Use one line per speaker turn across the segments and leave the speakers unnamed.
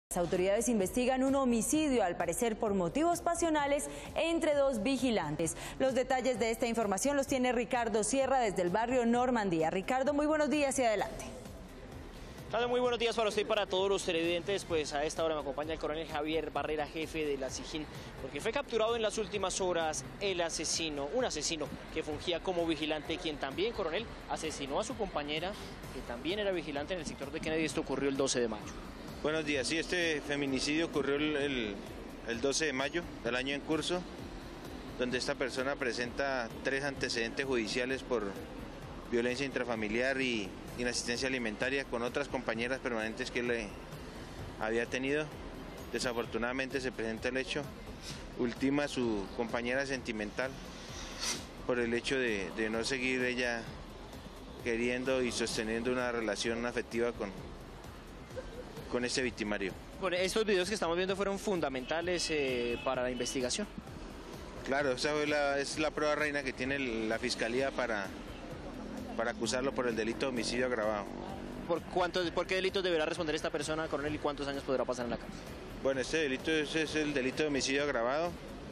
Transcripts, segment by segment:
Las autoridades investigan un homicidio, al parecer por motivos pasionales, entre dos vigilantes. Los detalles de esta información los tiene Ricardo Sierra desde el barrio Normandía. Ricardo, muy buenos días y adelante.
Claro, muy buenos días para usted y para todos los televidentes. Pues a esta hora me acompaña el coronel Javier Barrera, jefe de la SIJIN, porque fue capturado en las últimas horas el asesino, un asesino que fungía como vigilante, quien también, coronel, asesinó a su compañera, que también era vigilante en el sector de Kennedy. Esto ocurrió el 12 de mayo.
Buenos días, sí, este feminicidio ocurrió el 12 de mayo del año en curso, donde esta persona presenta 3 antecedentes judiciales por violencia intrafamiliar y inasistencia alimentaria con otras compañeras permanentes que él había tenido. Desafortunadamente se presenta el hecho, ultima a su compañera sentimental por el hecho de no seguir ella queriendo y sosteniendo una relación afectiva con este victimario.
Bueno, estos videos que estamos viendo fueron fundamentales para la investigación.
Claro, esa es la prueba reina que tiene la Fiscalía para acusarlo por el delito de homicidio agravado.
¿Por qué delitos deberá responder esta persona, coronel, y cuántos años podrá pasar en la cárcel?
Bueno, este delito es el delito de homicidio agravado,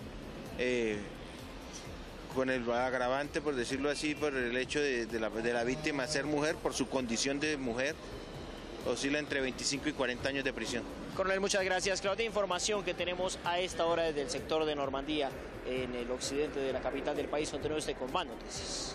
con el agravante, por decirlo así, por el hecho de la víctima ser mujer, por su condición de mujer, oscila entre 25 y 40 años de prisión.
Coronel, muchas gracias. Claro, de información que tenemos a esta hora desde el sector de Normandía, en el occidente de la capital del país. Continúe usted con más noticias.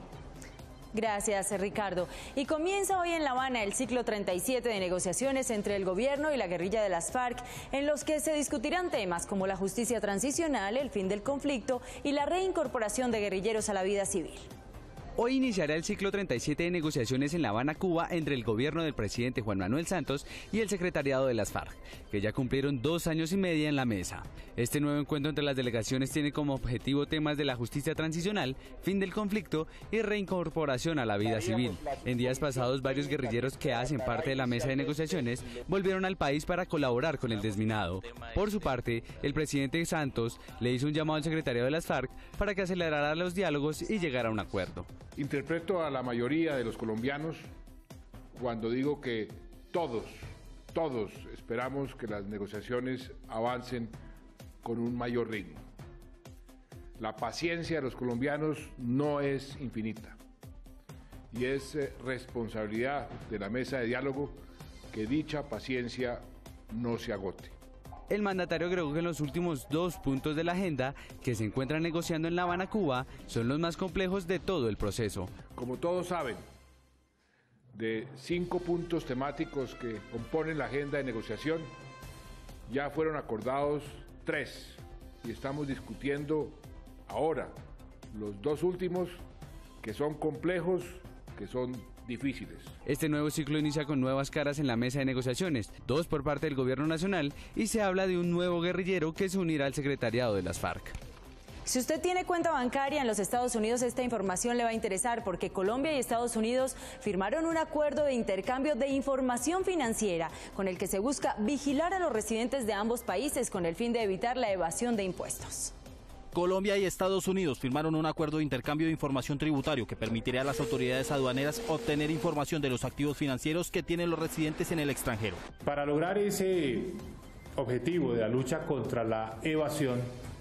Gracias, Ricardo. Y comienza hoy en La Habana el ciclo 37 de negociaciones entre el gobierno y la guerrilla de las FARC, en los que se discutirán temas como la justicia transicional, el fin del conflicto y la reincorporación de guerrilleros a la vida civil.
Hoy iniciará el ciclo 37 de negociaciones en La Habana, Cuba, entre el gobierno del presidente Juan Manuel Santos y el secretariado de las FARC, que ya cumplieron 2 años y medio en la mesa. Este nuevo encuentro entre las delegaciones tiene como objetivo temas de la justicia transicional, fin del conflicto y reincorporación a la vida civil. En días pasados, varios guerrilleros que hacen parte de la mesa de negociaciones volvieron al país para colaborar con el desminado. Por su parte, el presidente Santos le hizo un llamado al secretariado de las FARC para que acelerara los diálogos y llegara a un acuerdo.
Interpreto a la mayoría de los colombianos cuando digo que todos esperamos que las negociaciones avancen con un mayor ritmo. La paciencia de los colombianos no es infinita y es responsabilidad de la mesa de diálogo que dicha paciencia no se agote.
El mandatario agregó que los últimos 2 puntos de la agenda que se encuentran negociando en La Habana, Cuba, son los más complejos de todo el proceso.
Como todos saben, de 5 puntos temáticos que componen la agenda de negociación, ya fueron acordados 3 y estamos discutiendo ahora los 2 últimos, que son complejos, que son difíciles.
Este nuevo ciclo inicia con nuevas caras en la mesa de negociaciones, 2 por parte del gobierno nacional, y se habla de un nuevo guerrillero que se unirá al secretariado de las FARC.
Si usted tiene cuenta bancaria en los Estados Unidos, esta información le va a interesar porque Colombia y Estados Unidos firmaron un acuerdo de intercambio de información financiera con el que se busca vigilar a los residentes de ambos países con el fin de evitar la evasión de impuestos.
Colombia y Estados Unidos firmaron un acuerdo de intercambio de información tributario que permitirá a las autoridades aduaneras obtener información de los activos financieros que tienen los residentes en el extranjero.
Para lograr ese objetivo de la lucha contra la evasión,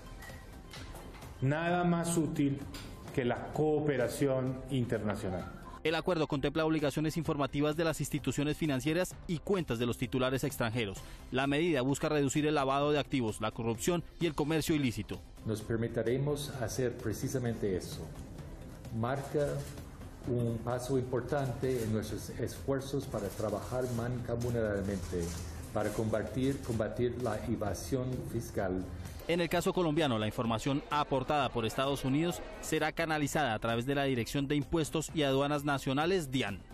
nada más útil que la cooperación internacional.
El acuerdo contempla obligaciones informativas de las instituciones financieras y cuentas de los titulares extranjeros. La medida busca reducir el lavado de activos, la corrupción y el comercio ilícito.
Nos permitiremos hacer precisamente eso. Marca un paso importante en nuestros esfuerzos para trabajar mancomunadamente para combatir la evasión fiscal.
En el caso colombiano, la información aportada por Estados Unidos será canalizada a través de la Dirección de Impuestos y Aduanas Nacionales, DIAN.